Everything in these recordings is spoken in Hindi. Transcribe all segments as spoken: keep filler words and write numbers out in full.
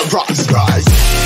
the rock skies.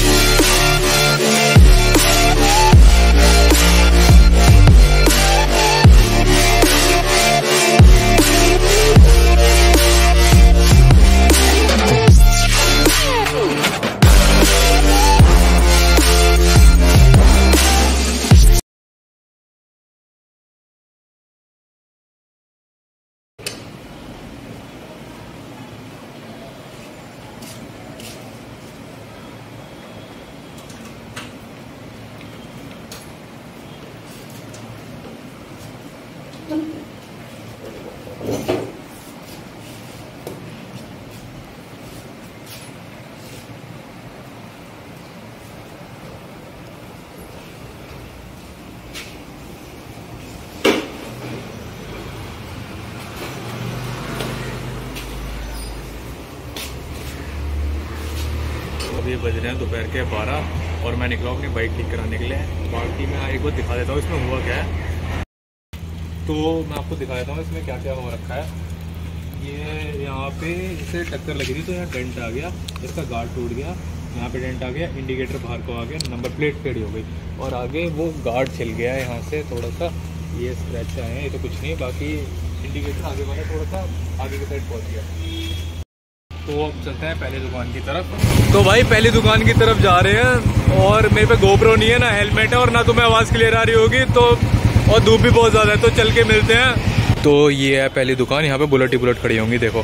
अभी बज रहे हैं दोपहर के बारह और मैं निकला अपनी बाइक ठीक कराने के लिए। बाकी मैं एक बार दिखा देता हूँ इसमें हुआ क्या है। तो मैं आपको दिखा देता हूँ इसमें क्या क्या हो रखा है। ये यहाँ पे इसे टक्कर लगी थी तो यहाँ डेंट आ गया, इसका गार्ड टूट गया, यहाँ पे डेंट आ गया, इंडिकेटर बाहर को आ गया, नंबर प्लेट टेढ़ी हो गई और आगे वो गार्ड छिल गया है यहाँ से थोड़ा सा। ये स्क्रैच आए हैं, ये तो कुछ नहीं, बाकी इंडिकेटर आगे वाला थोड़ा सा आगे की साइड पहुँच गया। तो अब चलते हैं पहले दुकान की तरफ। तो भाई पहली दुकान की तरफ जा रहे हैं और मेरे पे गोप्रो नहीं है, ना हेलमेट है और ना तुम्हें आवाज़ क्लियर आ रही होगी तो, और धूप भी बहुत ज़्यादा है, तो चल के मिलते हैं। तो ये है पहली दुकान, यहाँ पे बुलेट ही बुलेट खड़ी होंगी देखो।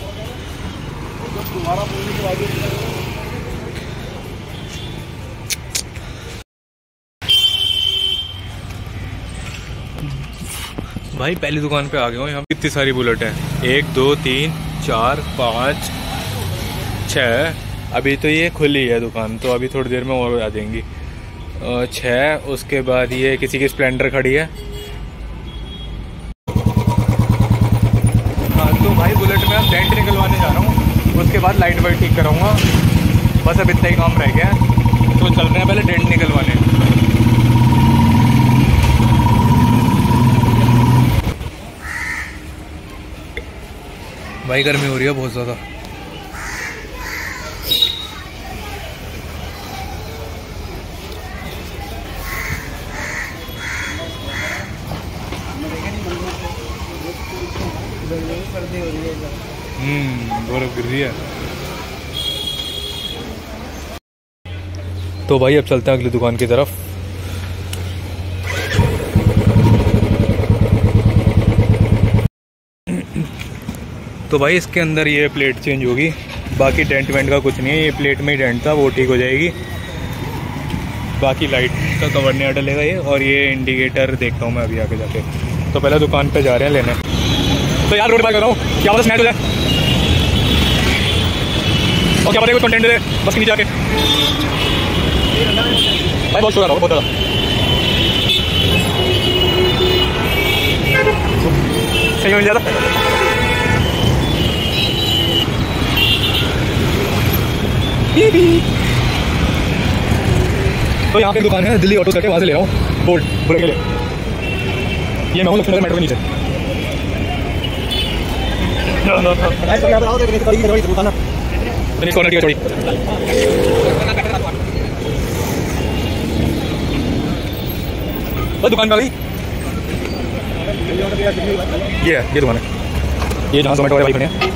भाई पहली दुकान पे आ गया हूँ। यहाँ कितनी सारी बुलेट है, एक दो तीन चार पाँच छः। अभी तो ये खुली है दुकान, तो अभी थोड़ी देर में और आ जाएंगी छः। उसके बाद ये किसी की स्प्लेंडर खड़ी है। हाँ तो भाई बुलेट में अब डेंट निकलवाने जा रहा हूँ, उसके बाद लाइट वाइट ठीक कराऊंगा। बस अब इतना ही काम रह गया है, तो चल रहे हैं पहले डेंट निकलवाने। भाई गर्मी हो रही है बहुत ज़्यादा। हम्म बर्फ गिर रही है। तो भाई अब चलते हैं अगली दुकान की तरफ। तो भाई इसके अंदर ये प्लेट चेंज होगी, बाकी डेंट वेंट का कुछ नहीं है। ये प्लेट में ही डेंट था, वो ठीक हो जाएगी। बाकी लाइट का कवर नहीं डलेगा ये, और ये इंडिकेटर देखता हूँ मैं अभी आगे जाके। तो पहले दुकान पे जा रहे हैं लेने। तो यार रोड बाय कर रहा हूँ, क्या पता स्नैच हो जाए और क्या पता कुछ कंटेंट दे बस के नीचे आके। भाई बहुत शुक्र बहुत ज़्यादा। सही मिल जाता। तो यहाँ पे दुकान है दिल्ली ऑटो करके, वहाँ से ले रहा हूँ बोल्ट बुलेट के लिए। ये मैं हूँ लक्ष्मी नगर मेट्रो के नीचे। कॉर्नर की चौड़ी वो दुकान का गई। ये है ये दुकान है, ये जहाँ जोमेटो वाले भाई खड़े हैं।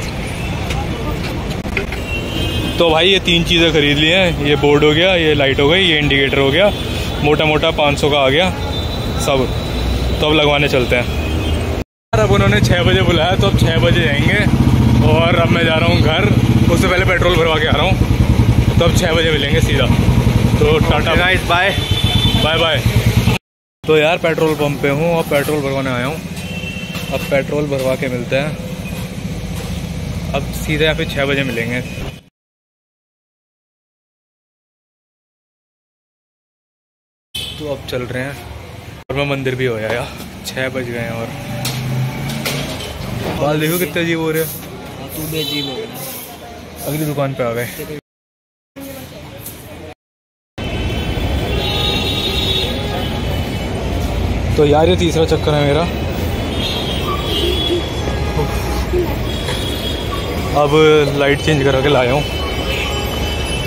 तो भाई ये तीन चीज़ें खरीद ली हैं। ये बोर्ड हो गया, ये लाइट हो गई, ये इंडिकेटर हो गया। मोटा मोटा पाँच सौ का आ गया सब। तो अब लगवाने चलते हैं। अब उन्होंने छः बजे बुलाया तो अब छः बजे जाएंगे और अब मैं जा रहा हूँ घर। उससे पहले पेट्रोल भरवा के आ रहा हूँ, तो अब छः बजे मिलेंगे सीधा। तो tata guys, bye bye bye. तो यार पेट्रोल पंप पे हूँ और पेट्रोल भरवाने आया हूँ। अब पेट्रोल भरवा के मिलते हैं। अब सीधे यहाँ पे छः बजे मिलेंगे। तो अब चल रहे हैं और मैं मंदिर भी हो आया। छः बज गए हैं और बाल देखो कितने अजीब हो रहे हैं। तू भी अजीब हो गया। अगली दुकान पे आ गए। तो यार ये तीसरा चक्कर है मेरा। अब लाइट चेंज करा के लाया हूँ।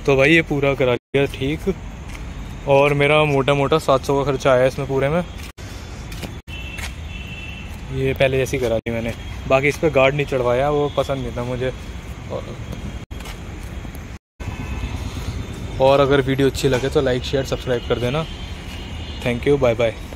तो भाई ये पूरा करा लिया ठीक, और मेरा मोटा मोटा सात सौ का खर्चा आया इसमें पूरे में। ये पहले जैसी करा दी मैंने, बाकी इस पर गार्ड नहीं चढ़वाया, वो पसंद नहीं था मुझे। और अगर वीडियो अच्छी लगे तो लाइक शेयर सब्सक्राइब कर देना। Thank you, bye bye.